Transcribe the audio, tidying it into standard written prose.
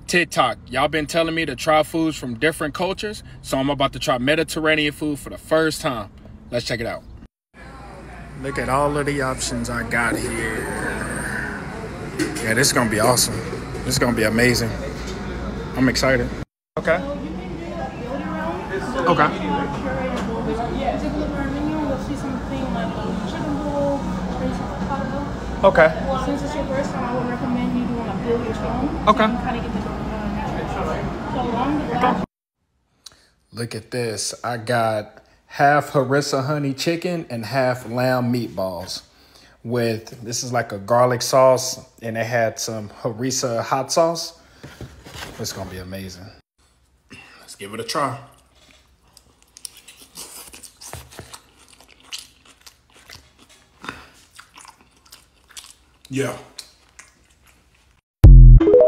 TikTok, y'all been telling me to try foods from different cultures, so I'm about to try Mediterranean food for the first time. Let's check it out. Look at all of the options I got here. Yeah, this is gonna be awesome. This is gonna be amazing. I'm excited. Okay. Okay. Okay. Since it's your first time, I would recommend you doing a build your own. Okay. So you can kind of get the so along the ground. Look at this. I got half harissa honey chicken and half lamb meatballs with, this is like a garlic sauce, and it had some harissa hot sauce. It's gonna be amazing. Let's give it a try. Yeah.